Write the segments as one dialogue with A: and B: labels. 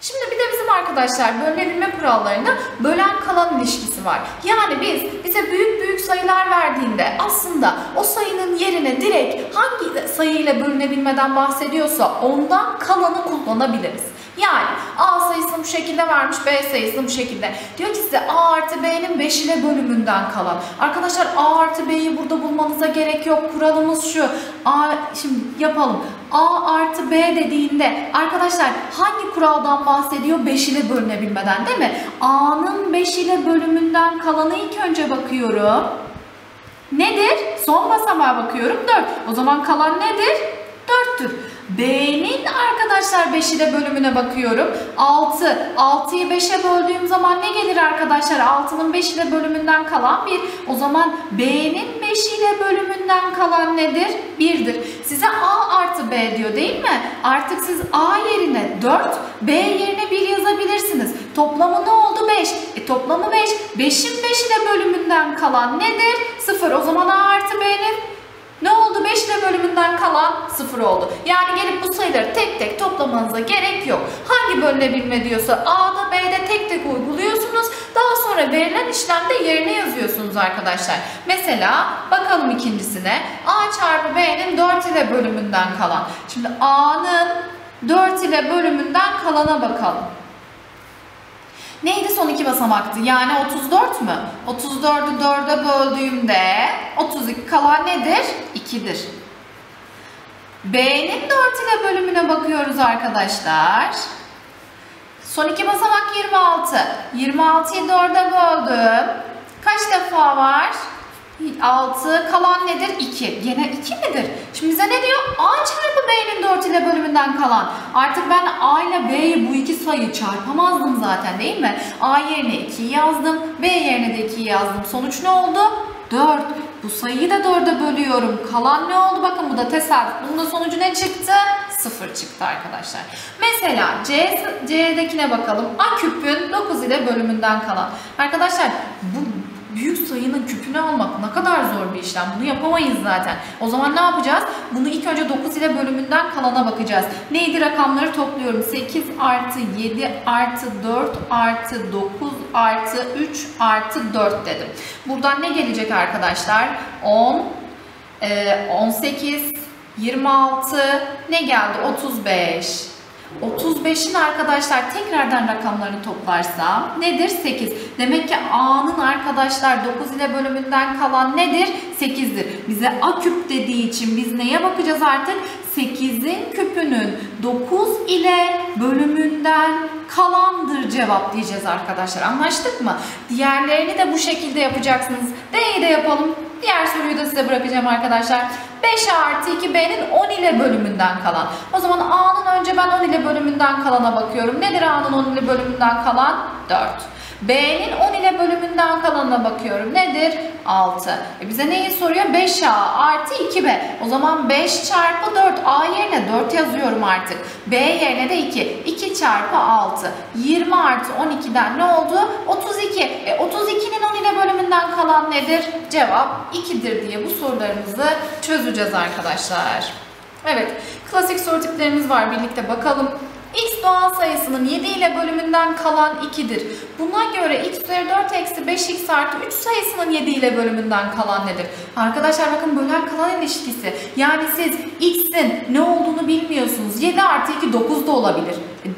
A: Şimdi bir de bizim arkadaşlar bölünebilme kurallarında bölen kalan ilişkisi var. Yani bize büyük sayılar verdiğinde aslında o sayının yerine direkt hangi sayıyla bölünebilmeden bahsediyorsa ondan kalanı kullanabiliriz. Yani A sayısını bu şekilde vermiş, B sayısını bu şekilde. Diyor ki size A artı B'nin 5 ile bölümünden kalan. Arkadaşlar A artı B'yi burada bulmanıza gerek yok. Kuralımız şu. Şimdi yapalım. A artı B dediğinde arkadaşlar hangi kuraldan bahsediyor? 5 ile bölünebilmeden değil mi? A'nın 5 ile bölümünden kalanı ilk önce bakıyorum. Nedir? Son basamağa bakıyorum 4. O zaman kalan nedir? 4'tür. B'nin arkadaşlar 5 ile bölümüne bakıyorum. 6. 6'yı 5'e böldüğüm zaman ne gelir arkadaşlar? 6'nın 5 ile bölümünden kalan 1. O zaman B'nin 5 ile bölümünden kalan nedir? 1'dir. Size A artı B diyor değil mi? Artık siz A yerine 4, B yerine 1 yazabilirsiniz. Toplamı ne oldu? 5. Toplamı 5. 5'in 5 ile bölümünden kalan nedir? 0. O zaman A artı B'nin ne oldu? 5 ile bölümünden kalan 0 oldu. Yani gelip bu sayıları tek tek toplamanıza gerek yok. Hangi bölünebilme diyorsa A'da B'de tek tek uyguluyorsunuz. Daha sonra verilen işlemde yerine yazıyorsunuz arkadaşlar. Mesela bakalım ikincisine. A çarpı B'nin 4 ile bölümünden kalan. Şimdi A'nın 4 ile bölümünden kalana bakalım. Neydi son iki basamaktı? Yani 34 mü? 34'ü 4'e böldüğümde 32 kalan nedir? 2'dir. B'nin 4 ile bölümüne bakıyoruz arkadaşlar. Son iki basamak 26. 26'yı 4'e böldüm. Kaç defa var? 6. Kalan nedir? 2. Gene 2 midir? Şimdi bize ne diyor? A çarpı B'nin 4 ile bölümünden kalan. Artık ben A ile B'yi bu iki sayıyı çarpamazdım zaten değil mi? A yerine 2'yi yazdım. B yerine de 2'yi yazdım. Sonuç ne oldu? 4. Bu sayıyı da 4'e bölüyorum. Kalan ne oldu? Bakın bu da tesadüf. Bunun da sonucu ne çıktı? 0 çıktı arkadaşlar. Mesela C'dekine bakalım. A küpün 9 ile bölümünden kalan. Arkadaşlar bu büyük sayının küpünü almak ne kadar zor bir işlem. Bunu yapamayız zaten. O zaman ne yapacağız? Bunu ilk önce 9 ile bölümünden kalana bakacağız. Neydi? Rakamları topluyorum. 8 artı 7 artı 4 artı 9 artı 3 artı 4 dedim. Buradan ne gelecek arkadaşlar? 10, 18, 26, ne geldi? 35. 35'in arkadaşlar tekrardan rakamlarını toplarsam nedir? 8. Demek ki A'nın arkadaşlar 9 ile bölümünden kalan nedir? 8'dir. Bize A küp dediği için biz neye bakacağız artık? 8'in küpünün 9 ile bölümünden kalandır cevap diyeceğiz arkadaşlar. Anlaştık mı? Diğerlerini de bu şekilde yapacaksınız. D'yi de yapalım. Diğer soruyu da size bırakacağım arkadaşlar. 5 artı 2 B'nin 10 ile bölümünden kalan. O zaman A'nın önce ben 10 ile bölümünden kalana bakıyorum. Nedir A'nın 10 ile bölümünden kalan? 4. B'nin 10 ile bölümünden kalanına bakıyorum. Nedir? 6. Bize neyi soruyor? 5A artı 2B. O zaman 5 çarpı 4. A yerine 4 yazıyorum artık. B yerine de 2. 2 çarpı 6. 20 artı 12'den ne oldu? 32. 32'nin 10 ile bölümünden kalan nedir? Cevap 2'dir diye bu sorularımızı çözeceğiz arkadaşlar. Evet. Klasik soru tiplerimiz var. Birlikte bakalım. X doğal sayısının 7 ile bölümünden kalan 2'dir. Buna göre x üzeri 4 eksi 5x artı 3 sayısının 7 ile bölümünden kalan nedir? Arkadaşlar bakın bölen kalan ilişkisi. Yani siz x'in ne olduğunu bilmiyorsunuz. 7 artı 2 9 da olabilir.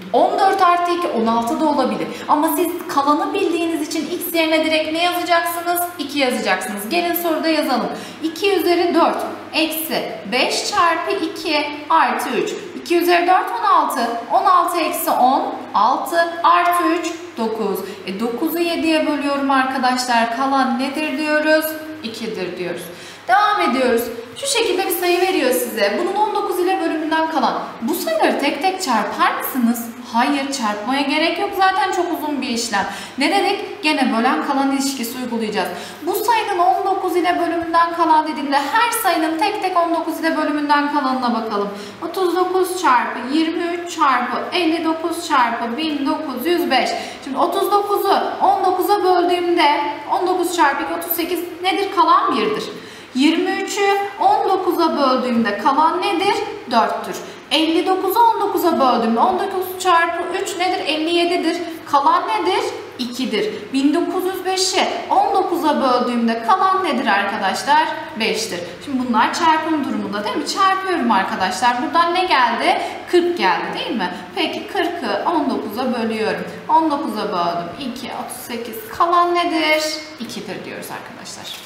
A: 14 artı 2 16 da olabilir. Ama siz kalanı bildiğiniz için x yerine direkt ne yazacaksınız? 2 yazacaksınız. Gelin soruda yazalım. 2 üzeri 4 eksi 5 çarpı 2 artı 3. 2 üzeri 4 16. 16 eksi 10 6 artı 3 9. 9'u 7'ye bölüyorum arkadaşlar. Kalan nedir diyoruz? 2'dir diyoruz. Devam ediyoruz. Şu şekilde bir sayı veriyor size. Bunun 19 ile bölümünden kalan. Bu sayıları tek tek çarpar mısınız? Hayır, çarpmaya gerek yok. Zaten çok uzun bir işlem. Ne dedik? Gene bölen kalan ilişkisi uygulayacağız. Bu sayının 19 ile bölümünden kalan dediğimde her sayının tek tek 19 ile bölümünden kalanına bakalım. 39 çarpı 23 çarpı 59 çarpı 1905. Şimdi 39'u 19'a böldüğümde 19 çarpı 2 38 nedir? Kalan 1'dir. 23'ü 19'a böldüğümde kalan nedir? 4'tür. 59'u 19'a böldüğümde 19 çarpı 3 nedir? 57'dir. Kalan nedir? 2'dir. 1905'i 19'a böldüğümde kalan nedir arkadaşlar? 5'tir. Şimdi bunlar çarpım durumunda değil mi? Çarpıyorum arkadaşlar. Buradan ne geldi? 40 geldi değil mi? Peki 40'ı 19'a bölüyorum. 19'a böldüm. 2, 38. Kalan nedir? 2'dir diyoruz arkadaşlar.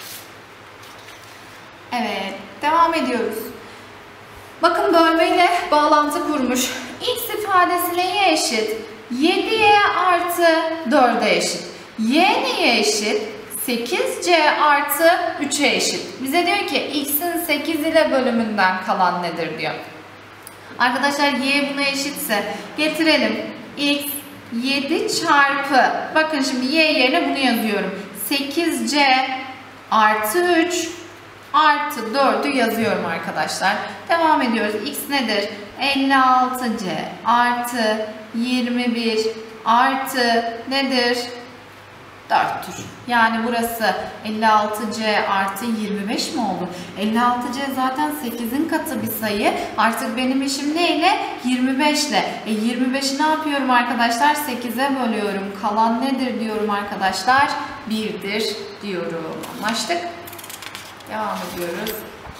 A: Evet. Devam ediyoruz. Bakın bölmeyle bağlantı kurmuş. X ifadesi neye eşit? 7y artı 4'e eşit. Y neye eşit? 8c artı 3'e eşit. Bize diyor ki x'in 8 ile bölümünden kalan nedir diyor. Arkadaşlar y buna eşitse getirelim. X 7 çarpı, bakın şimdi y yerine bunu yazıyorum. 8c artı 3 artı 4'ü yazıyorum arkadaşlar. Devam ediyoruz. X nedir? 56c artı 21 artı nedir? 4'tür. Yani burası 56c artı 25 mi oldu? 56c zaten 8'in katı bir sayı. Artık benim işim neyle? 25 ile. 25'i ne yapıyorum arkadaşlar? 8'e bölüyorum. Kalan nedir diyorum arkadaşlar? 1'dir diyorum. Anlaştık? Devam ediyoruz.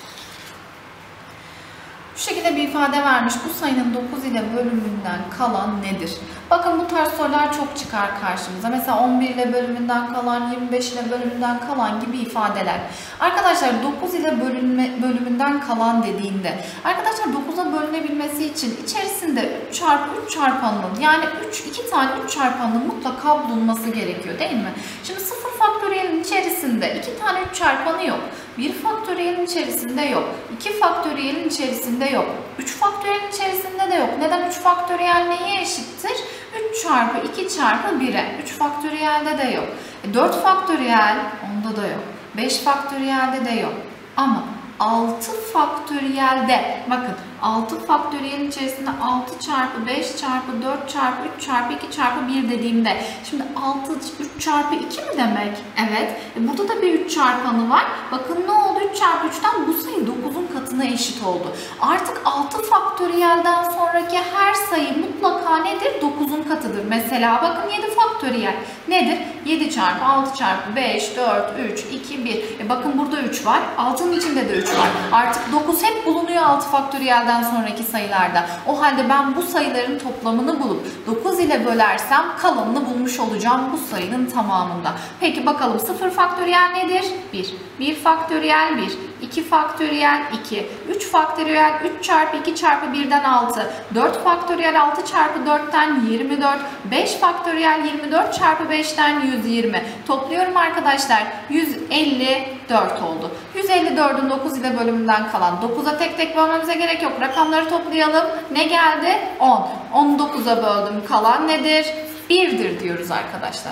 A: Bu şekilde bir ifade vermiş. Bu sayının 9 ile bölümünden kalan nedir? Bakın bu tarz sorular çok çıkar karşımıza. Mesela 11 ile bölümünden kalan, 25 ile bölümünden kalan gibi ifadeler. Arkadaşlar 9 ile bölümünden kalan dediğinde, arkadaşlar 9'a bölünebilmesi için içerisinde 3 çarpı 3 çarpanının, yani 2 tane 3 çarpanının mutlaka bulunması gerekiyor değil mi? Şimdi 0 faktöriyelin içerisinde 2 tane 3 çarpanı yok. 1 faktöriyelin içerisinde yok. 2 faktöriyelin içerisinde yok. 3 faktöriyelin içerisinde de yok. Neden? 3 faktöriyel neye eşittir? 3 çarpı 2 çarpı 1'e. 3 faktöriyelde de yok. 4 faktöriyel onda da yok. 5 faktöriyelde de yok. Ama 6 faktöriyelde, bakın 6 faktöriyelin içerisinde 6 çarpı 5 çarpı 4 çarpı 3 çarpı 2 çarpı 1 dediğimde, şimdi 6 3 çarpı 2 mi demek? Evet. Burada da bir 3 çarpanı var. Bakın ne oldu? 3 çarpı 3'ten bu sayı 9'un katına eşit oldu. Artık 6 faktöriyelden sonraki her sayı mutlaka nedir? 9'un katıdır. Mesela bakın 7 faktöriyel nedir? 7 çarpı 6 çarpı 5 4 3 2 1. Bakın burada 3 var. 6'nın içinde de 3 var. Artık 9 hep bulunuyor 6 faktöriyelden sonraki sayılarda. O halde ben bu sayıların toplamını bulup 9 ile bölersem kalanını bulmuş olacağım bu sayının tamamında. Peki bakalım 0 faktöriyel nedir? 1. 1 faktöriyel 1. 2 faktöriyel 2. 3 faktöriyel 3 çarpı 2 çarpı 1'den 6. 4 faktöriyel 6 çarpı 4'ten 24. 5 faktöriyel 24 çarpı 5'ten 120. Topluyorum arkadaşlar. 154 oldu. 154'ün 9 ile bölümünden kalan. 9'a tek tek bölmemize gerek yok. Rakamları toplayalım. Ne geldi? 10. 19'a böldüm. Kalan nedir? 1'dir diyoruz arkadaşlar.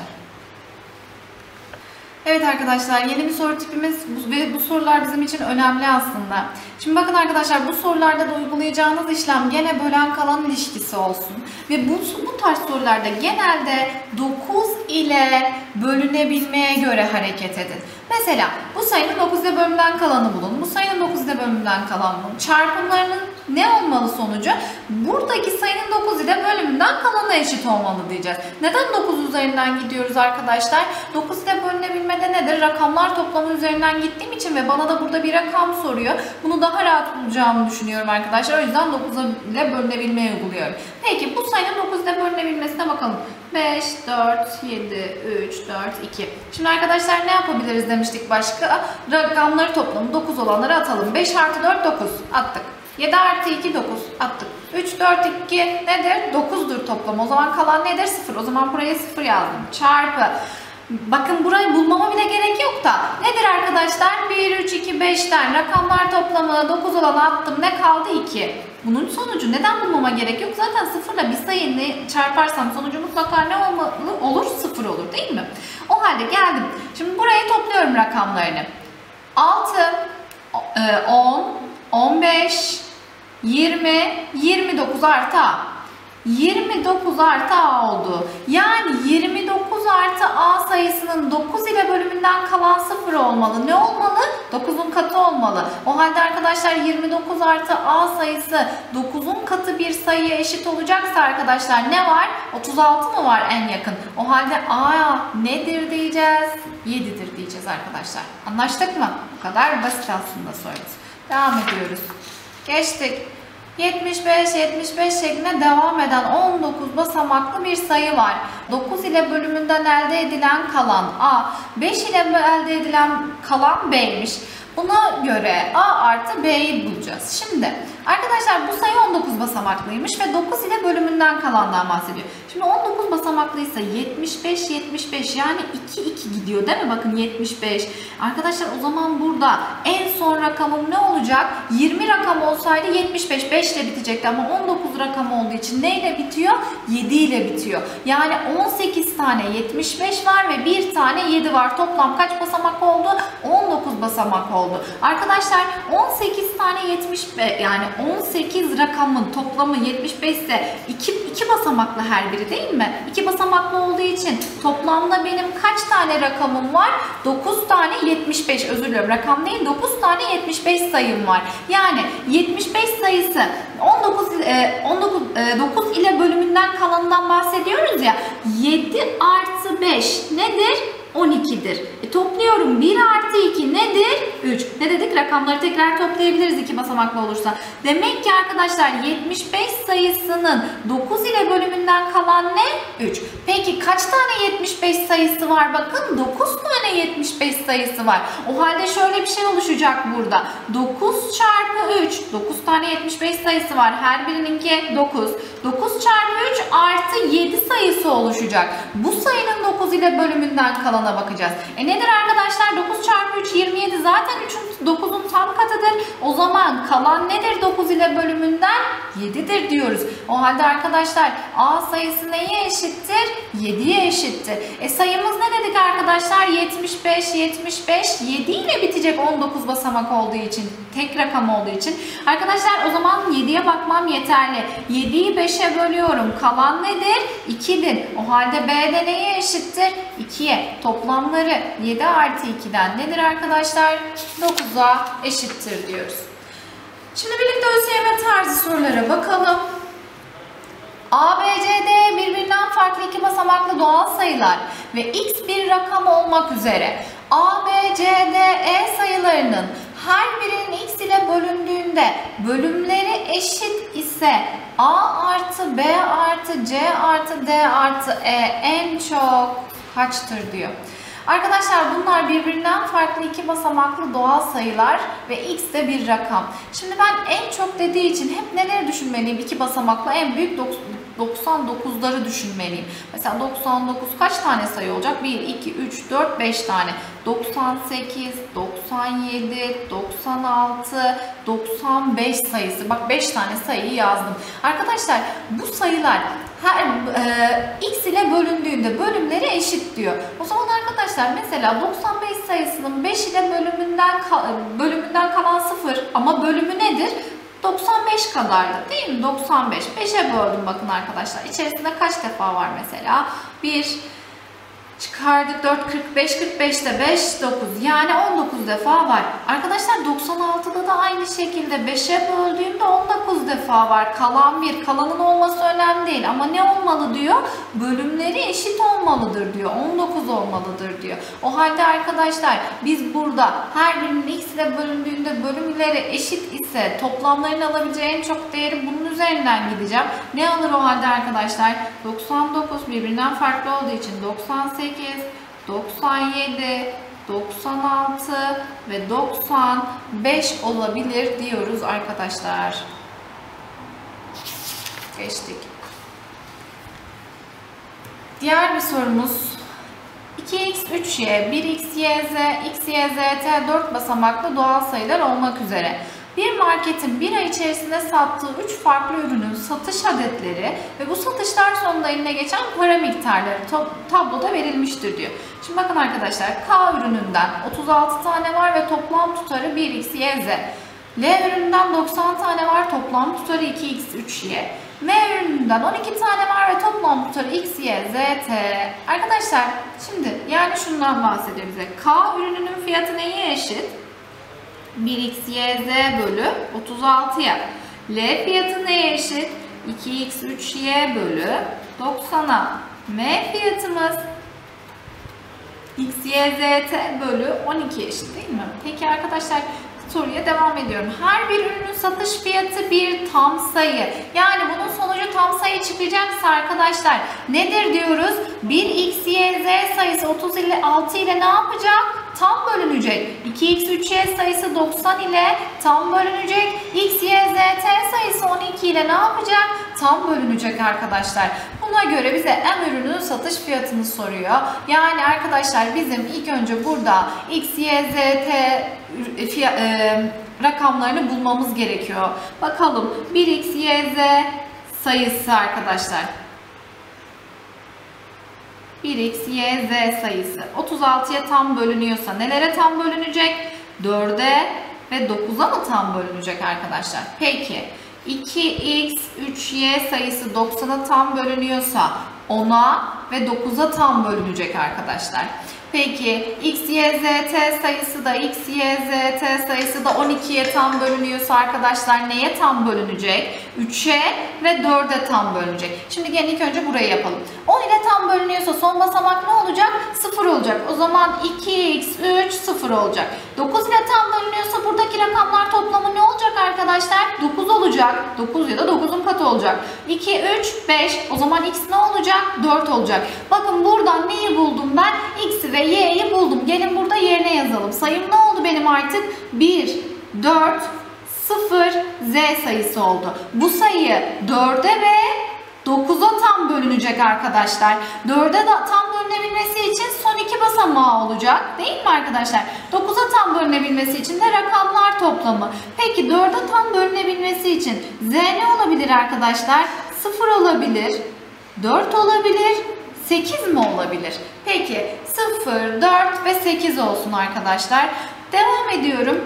A: Evet arkadaşlar, yeni bir soru tipimiz ve bu sorular bizim için önemli aslında. Şimdi bakın arkadaşlar, bu sorularda da uygulayacağınız işlem gene bölen kalan ilişkisi olsun. Ve bu tarz sorularda genelde 9 ile bölünebilmeye göre hareket edin. Mesela bu sayının 9 ile bölümünden kalanı bulun. Bu sayının 9 ile bölümünden kalanı bulun. Çarpımlarının ne olmalı sonucu? Buradaki sayının 9 ile bölümünden kalana eşit olmalı diyeceğiz. Neden 9 üzerinden gidiyoruz arkadaşlar? 9 ile bölünebilmede nedir? Rakamlar toplamı üzerinden gittiğim için ve bana da burada bir rakam soruyor. Bunu daha rahat bulacağımı düşünüyorum arkadaşlar. O yüzden 9 ile bölünebilmeyi uyguluyorum. Peki bu sayının 9 ile bölünebilmesine bakalım. 5, 4, 7, 3, 4, 2. Şimdi arkadaşlar ne yapabiliriz demiştik başka? Rakamları toplamı 9 olanları atalım. 5 artı 4, 9. Attık. 7 artı 2, 9. Attık. 3, 4, 2 nedir? 9'dur toplam. O zaman kalan nedir? 0. O zaman buraya 0 yazdım. Çarpı. Bakın burayı bulmama bile gerek yok da. Nedir arkadaşlar? 1, 3, 2, 5'ten rakamlar toplamı 9 olanı attım. Ne kaldı? 2. Bunun sonucu neden bulmama gerek yok? Zaten 0 ile bir sayıyı çarparsam sonucu mutlaka ne olmalı? Olur? 0 olur değil mi? O halde geldim. Şimdi buraya topluyorum rakamlarını. 6, 10, 15, 20, 29 artı A. 29 artı A oldu. Yani 29 artı A sayısı sayısının 9 ile bölümünden kalan 0 olmalı. Ne olmalı? 9'un katı olmalı. O halde arkadaşlar 29 artı A sayısı 9'un katı bir sayıya eşit olacaksa arkadaşlar ne var? 36 mı var en yakın? O halde A nedir diyeceğiz? 7'dir diyeceğiz arkadaşlar. Anlaştık mı? Bu kadar basit aslında sorumuz. Devam ediyoruz. Geçtik. 75 şeklinde devam eden 19 basamaklı bir sayı var. 9 ile bölümünden elde edilen kalan A, 5 ile elde edilen kalan B'ymiş. Buna göre A artı B'yi bulacağız. Şimdi arkadaşlar bu sayı 19 basamaklıymış ve 9 ile bölümünden kalandan bahsediyor. Şimdi 19 basamaklıysa 75 yani 2 gidiyor değil mi? Bakın 75. Arkadaşlar o zaman burada en son rakamım ne olacak? 20 rakam olsaydı 75 5 ile bitecekti ama 19 rakam olduğu için neyle bitiyor? 7 ile bitiyor. Yani 18 tane 75 var ve bir tane 7 var. Toplam kaç basamak oldu? 19 basamak oldu. Arkadaşlar 18 tane 75 yani 18 rakamın toplamı 75 ise 2 basamaklı her biri değil mi? 2 basamaklı olduğu için toplamda benim kaç tane rakamım var? 9 tane 75 özür diliyorum rakam değil 9 tane 75 sayım var. Yani 75 sayısı 9 ile bölümünden kalanından bahsediyoruz ya 7 artı 5 nedir? 12'dir. Topluyorum 1 artı 2 nedir? 3. Ne dedik? Rakamları tekrar toplayabiliriz 2 basamaklı olursa. Demek ki arkadaşlar 75 sayısının 9 ile bölümünden kalan ne? 3. Peki kaç tane 75 sayısı var? Bakın 9 tane 75 sayısı var. O halde şöyle bir şey oluşacak burada. 9 çarpı 3. 9 tane 75 sayısı var. Her birininki 9. 9 çarpı 3 artı 7 sayısı oluşacak. Bu sayının 9 ile bölümünden kalana bakacağız. Nedir arkadaşlar? 9 çarpı 3 27 zaten 3'ün 9'un tam katıdır. O zaman kalan nedir 9 ile bölümünden? 7'dir diyoruz. O halde arkadaşlar A sayısı neye eşittir? 7'ye eşittir. Sayımız ne dedik arkadaşlar? 75 7 ile bitecek 19 basamak olduğu için. Tek rakam olduğu için. Arkadaşlar o zaman 7'ye bakmam yeterli. 7'yi 5'e bölüyorum. Kalan nedir? 2'dir. O halde B'de neye eşittir? 2'ye. Toplamları 7 artı 2'den nedir arkadaşlar? 9'a eşittir diyoruz. Şimdi birlikte ÖSYM tarzı sorulara bakalım. A, B, C, D birbirinden farklı 2 basamaklı doğal sayılar ve x bir rakam olmak üzere A, B, C, D, E sayılarının her birinin x ile bölündüğünde bölümleri eşit ise A artı B artı C artı D artı E en çok kaçtır diyor. Arkadaşlar bunlar birbirinden farklı 2 basamaklı doğal sayılar ve x de bir rakam. Şimdi ben en çok dediği için hep neleri düşünmeliyim? 2 basamaklı en büyük 99'ları düşünmeliyim. Mesela 99 kaç tane sayı olacak? 1, 2, 3, 4, 5 tane. 98, 97, 96, 95 sayısı. Bak 5 tane sayıyı yazdım. Arkadaşlar bu sayılar her x ile bölündüğünde bölümleri eşit diyor. O zaman arkadaşlar mesela 95 sayısının 5 ile bölümünden kalan 0 ama bölümü nedir? 95 kadardı değil mi? 95. 5'e böldüm bakın arkadaşlar. İçerisinde kaç defa var mesela? 1 çıkardık 4, 45, 45'te 5, 9. Yani 19 defa var. Arkadaşlar 96'da da aynı şekilde 5'e böldüğümde 19 defa var. Kalan 1. Kalanın olması önemli değil. Ama ne olmalı diyor? Bölümleri eşit olmalıdır diyor. 19 olmalıdır diyor. O halde arkadaşlar biz burada her birinin x ile bölündüğünde bölümleri eşit ise toplamlarını alabileceği en çok değeri bunun üzerinden gideceğim. Ne alır o halde arkadaşlar? 99 birbirinden farklı olduğu için 98, 97, 96 ve 95 olabilir diyoruz arkadaşlar. Geçtik. Diğer bir sorumuz 2x, 3y, 1x, y, z, x, y, z, t 4 basamaklı doğal sayılar olmak üzere bir marketin bir ay içerisinde sattığı 3 farklı ürünün satış adetleri ve bu satışlar sonunda eline geçen para miktarları tabloda verilmiştir diyor. Şimdi bakın arkadaşlar K ürününden 36 tane var ve toplam tutarı 1x, y, z. L ürününden 90 tane var, toplam tutarı 2x, 3y. M ürününden 12 tane var ve toplam tutarı x, y, z, t. Arkadaşlar şimdi yani şundan bahsediyor bize. K ürününün fiyatı neye eşit? 1x, y, z bölü 36'ya. L fiyatı neye eşit? 2x, 3y bölü 90'a. M fiyatımız x, y, z, t bölü 12 eşit değil mi? Peki arkadaşlar soruya devam ediyorum. Her bir ürünün satış fiyatı bir tam sayı. Yani bunun sonucu tam sayı çıkacaksa arkadaşlar nedir diyoruz? 1x, y, z sayısı 36 ile ne yapacak? Tam bölünecek. 2x, 3y sayısı 90 ile tam bölünecek. x, y, z, t sayısı 12 ile ne yapacak? Tam bölünecek arkadaşlar. Buna göre bize M ürününün satış fiyatını soruyor. Yani arkadaşlar bizim ilk önce burada x, y, z, t rakamlarını bulmamız gerekiyor. Bakalım 1x, y, z sayısı arkadaşlar. 1x, y, z sayısı 36'ya tam bölünüyorsa nelere tam bölünecek? 4'e ve 9'a mı tam bölünecek arkadaşlar? Peki 2x, 3y sayısı 90'a tam bölünüyorsa 10'a ve 9'a tam bölünecek arkadaşlar. Peki x, y, z, t sayısı da x, y, z, t sayısı da 12'ye tam bölünüyorsa arkadaşlar neye tam bölünecek? 3'e ve 4'e tam bölünecek. Şimdi gelin ilk önce burayı yapalım. 10 ile tam bölünüyorsa son basamak ne olacak? 0 olacak. O zaman 2x, 3, 0 olacak. 9 ile tam bölünüyorsa buradaki rakamlar toplamı ne olacak arkadaşlar? 9 olacak. 9 ya da 9'un katı olacak. 2, 3, 5. O zaman x ne olacak? 4 olacak. Bakın buradan neyi buldum ben? X'i ve y'yi buldum. Gelin burada yerine yazalım. Sayım ne oldu benim artık? 1, 4, 0, z sayısı oldu. Bu sayı 4'e ve 9'a tam bölünecek arkadaşlar. 4'e tam bölünebilmesi için son 2 basamağı olacak. Değil mi arkadaşlar? 9'a tam bölünebilmesi için de rakamlar toplamı. Peki 4'e tam bölünebilmesi için z ne olabilir arkadaşlar? 0 olabilir, 4 olabilir, 8 mi olabilir? Peki 0, 4 ve 8 olsun arkadaşlar. Devam ediyorum.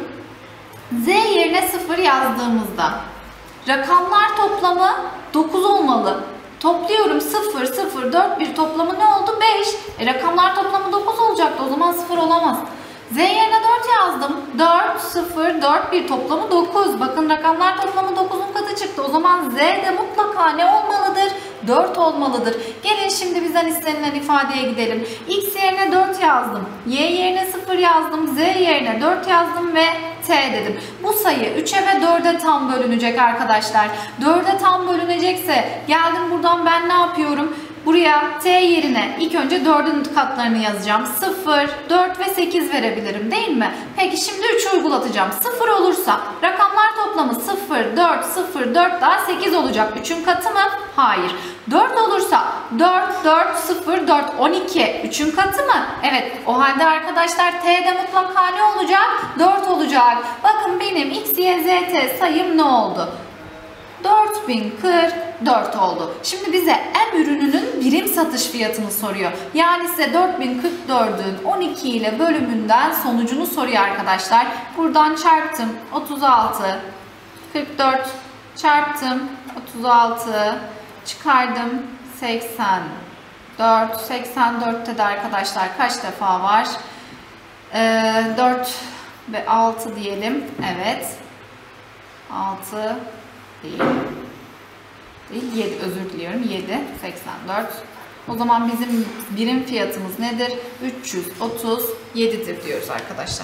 A: Z yerine 0 yazdığımızda rakamlar toplamı 9 olmalı. Topluyorum 0, 0, 4, 1 toplamı ne oldu? 5. Rakamlar toplamı 9 olacaktı. O zaman 0 olamaz. Z yerine 4 yazdım. 4, 0, 4, 1 toplamı 9. Bakın rakamlar toplamı 9'un katı çıktı. O zaman Z de mutlaka ne olmalıdır? 4 olmalıdır. Gelin şimdi bizden istenilen ifadeye gidelim. X yerine 4 yazdım. Y yerine 0 yazdım. Z yerine 4 yazdım ve T dedim. Bu sayı 3'e ve 4'e tam bölünecek arkadaşlar. 4'e tam bölünecekse geldim buradan ben ne yapıyorum? Buraya t yerine ilk önce 4'ün katlarını yazacağım. 0, 4 ve 8 verebilirim değil mi? Peki şimdi 3 uygulatacağım. 0 olursa rakamlar toplamı 0, 4, 0, 4 daha 8 olacak. 3'ün katı mı? Hayır. 4 olursa 4, 4, 0, 4, 12. 3'ün katı mı? Evet. O halde arkadaşlar t'de mutlaka ne olacak? 4 olacak. Bakın benim x, y, z, t sayım ne oldu? 4044 oldu. Şimdi bize M ürününün birim satış fiyatını soruyor. Yani size 4044'ün 12 ile bölümünden sonucunu soruyor arkadaşlar. Buradan çarptım 36, 44 çarptım 36, çıkardım 84. 84'te de arkadaşlar kaç defa var? 4 ve 6 diyelim. Evet. 6 değil. 7, özür diliyorum. 7, 84. O zaman bizim birim fiyatımız nedir? 337'dir diyoruz arkadaşlar.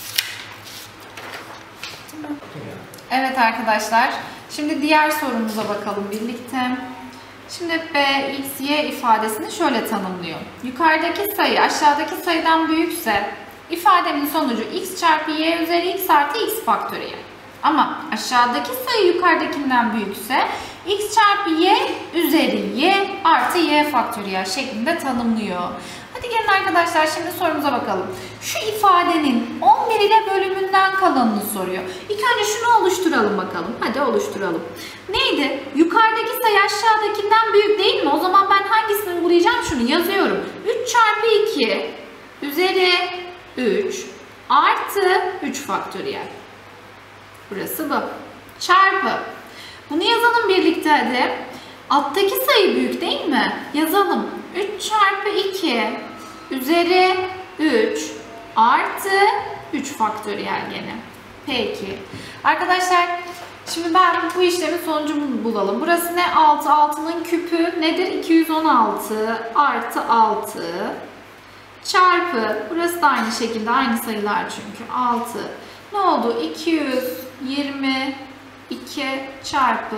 A: Evet arkadaşlar. Şimdi diğer sorumuza bakalım birlikte. Şimdi B, X, Y ifadesini şöyle tanımlıyor. Yukarıdaki sayı aşağıdaki sayıdan büyükse ifademin sonucu x çarpı y üzeri x artı x faktöriyel. Ama aşağıdaki sayı yukarıdakinden büyükse x çarpı y üzeri y artı y faktöriyel şeklinde tanımlıyor. Hadi gelin arkadaşlar şimdi sorumuza bakalım. Şu ifadenin 11 ile bölümünden kalanını soruyor. İlk önce şunu oluşturalım bakalım. Hadi oluşturalım. Neydi? Yukarıdaki sayı aşağıdakinden büyük değil mi? O zaman ben hangisini uygulayacağım? Şunu yazıyorum. 3 çarpı 2 üzeri 3 artı 3 faktöriyel. Burası bu. Çarpı. Bunu yazalım birlikte hadi. Alttaki sayı büyük değil mi? Yazalım. 3 çarpı 2 üzeri 3 artı 3 faktöriyel gene. Peki. Arkadaşlar şimdi ben bu işlemin sonucunu bulalım. Burası ne? 6. 6'nın küpü nedir? 216 artı 6 çarpı. Burası da aynı şekilde aynı sayılar çünkü. 6. Ne oldu? 222 çarpı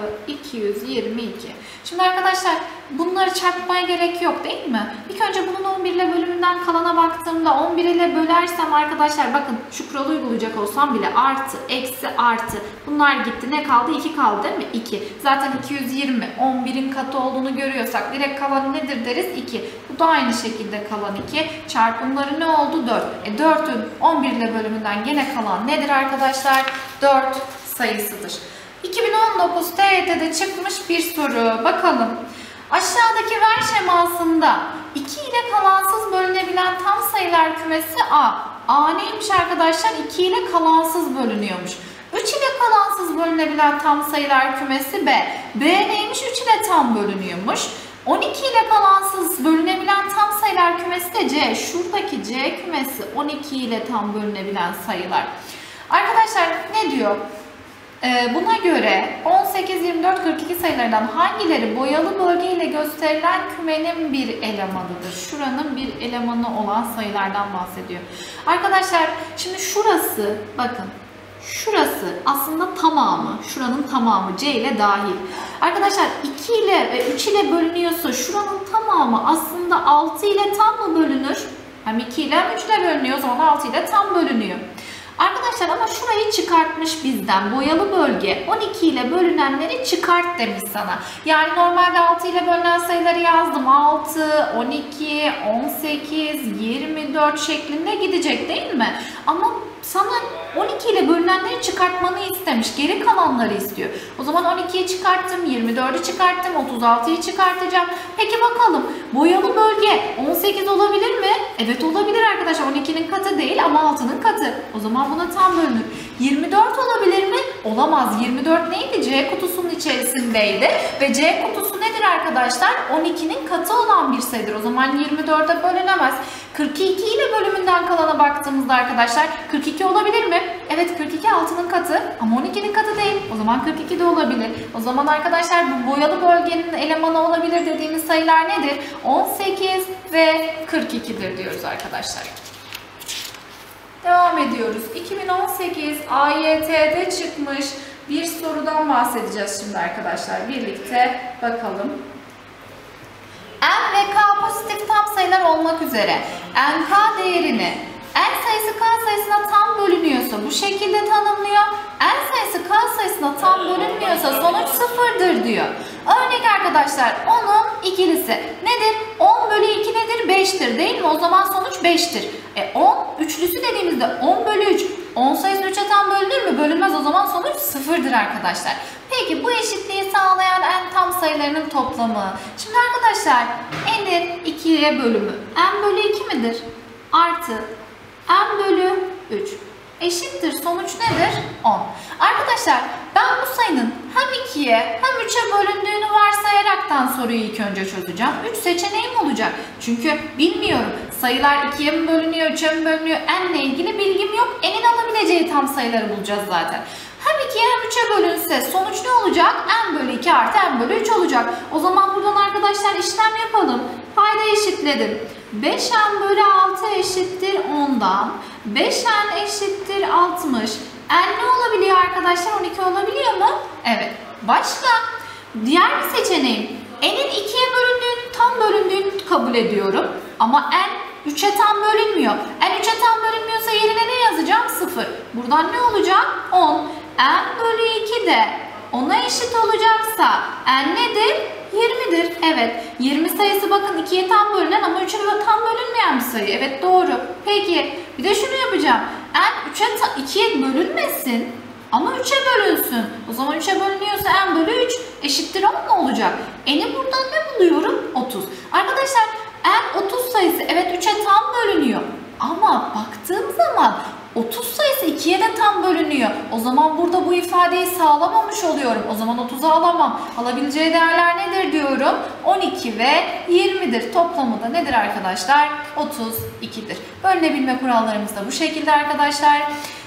A: 222. Şimdi arkadaşlar bunları çarpmaya gerek yok değil mi? İlk önce bunun 11 ile bölümünden kalana baktığımda 11 ile bölersem arkadaşlar bakın şu kuralı uygulayacak olsam bile artı, eksi, artı. Bunlar gitti. Ne kaldı? 2 kaldı değil mi? 2. Zaten 220. 11'in katı olduğunu görüyorsak direkt kalan nedir deriz? 2. Bu da aynı şekilde kalan 2. Çarpımları ne oldu? 4. 4'ün 11 ile bölümünden gene kalan nedir arkadaşlar? 4 sayısıdır. 2019 TYT'de çıkmış bir soru. Bakalım. Aşağıdaki ver şemasında 2 ile kalansız bölünebilen tam sayılar kümesi A. A neymiş arkadaşlar? 2 ile kalansız bölünüyormuş. 3 ile kalansız bölünebilen tam sayılar kümesi B. B neymiş? 3 ile tam bölünüyormuş. 12 ile kalansız bölünebilen tam sayılar kümesi de C. Şuradaki C kümesi 12 ile tam bölünebilen sayılar. Arkadaşlar ne diyor? Buna göre 18, 24, 42 sayılarından hangileri boyalı bölge ile gösterilen kümenin bir elemanıdır? Şuranın bir elemanı olan sayılardan bahsediyor. Arkadaşlar şimdi şurası bakın. Şurası aslında tamamı, şuranın tamamı C ile dahil. Arkadaşlar 2 ile 3 ile bölünüyorsa şuranın tamamı aslında 6 ile tam mı bölünür? Hem 2 ile hem 3 ile bölünüyor, o zaman 6 ile tam bölünüyor. Arkadaşlar ama şurayı çıkartmış bizden. Boyalı bölge 12 ile bölünenleri çıkart demiş sana. Yani normalde 6 ile bölünen sayıları yazdım. 6, 12, 18, 24 şeklinde gidecek değil mi? Ama sana 12 ile bölünenleri çıkartmanı istemiş. Geri kalanları istiyor. O zaman 12'yi çıkarttım, 24'ü çıkarttım, 36'yı çıkartacağım. Peki bakalım boyalı bölge 18 olabilir mi? Evet olabilir arkadaşlar. 12'nin katı değil ama 6'nın katı. O zaman buna tam bölünür. 24 olabilir mi? Olamaz. 24 neydi? C kutusunun içerisindeydi. Ve C kutusu nedir arkadaşlar? 12'nin katı olan bir sayıdır. O zaman 24'e bölünemez. 42 ile bölümünden kalana baktığımızda arkadaşlar 42 olabilir mi? Evet 42 6'nın katı ama 12'nin katı değil. O zaman 42 de olabilir. O zaman arkadaşlar bu boyalı bölgenin elemanı olabilir dediğimiz sayılar nedir? 18 ve 42'dir diyoruz arkadaşlar. Devam ediyoruz. 2018 AYT'de çıkmış bir sorudan bahsedeceğiz şimdi arkadaşlar. Birlikte bakalım. N ve K pozitif tam sayılar olmak üzere NK değerini N sayısı K sayısına tam bölünüyorsa bu şekilde tanımlıyor. N sayısı K sayısına tam bölünmüyorsa sonuç sıfırdır diyor. Örnek arkadaşlar 10'un ikilisi nedir? 10 bölü 2 nedir? 5'tir değil mi? O zaman sonuç 5'tir. 10 üçlüsü dediğimizde 10 bölü 3. 10 sayısı 3'e tam bölünür mü? Bölünmez, o zaman sonuç sıfırdır arkadaşlar. Peki bu eşitliği sağlayan n tam sayılarının toplamı. Şimdi arkadaşlar n'in 2'ye bölümü n bölü 2 midir? Artı n bölü 3 eşittir. Sonuç nedir? 10. Arkadaşlar ben bu sayının hem 2'ye hem 3'e bölündüğünü varsayaraktan soruyu ilk önce çözeceğim. 3 seçeneğim olacak. Çünkü bilmiyorum sayılar 2'ye mi bölünüyor, 3'e mi bölünüyor, n ile ilgili bilgim yok. N'in alabileceği tam sayıları bulacağız zaten. Hem 2'ye hem 3'e bölünse sonuç ne olacak? N bölü 2 artı n bölü 3 olacak. O zaman buradan arkadaşlar işlem yapalım. Payda eşitledim. 5n bölü 6 eşittir 10'dan. 5n eşittir 60. N ne olabiliyor arkadaşlar? 12 olabiliyor mu? Evet. Başka? Diğer bir seçeneğim. N'in 2'ye bölündüğünü, tam bölündüğünü kabul ediyorum. Ama n 3'e tam bölünmüyor. N 3'e tam bölünmüyorsa yerine ne yazacağım? 0. Buradan ne olacak? 10. N bölü 2 de 10'a eşit olacaksa n nedir? 20'dir. Evet. 20 sayısı bakın 2'ye tam bölünen ama 3'e tam bölünmeyen bir sayı. Evet doğru. Peki bir de şunu yapacağım. N 2'ye bölünmesin ama 3'e bölünsün. O zaman 3'e bölünüyorsa n bölü 3 eşittir 10 mu olacak? N'i buradan ne buluyorum? 30. Arkadaşlar n 30 sayısı evet 3'e tam bölünüyor. Ama baktığım zaman 30 sayısı 2'ye de tam bölünüyor. O zaman burada bu ifadeyi sağlamamış oluyorum. O zaman 30'u alamam. Alabileceği değerler nedir diyorum? 12 ve 20'dir. Toplamı da nedir arkadaşlar? 32'dir. Bölünebilme kurallarımız da bu şekilde arkadaşlar.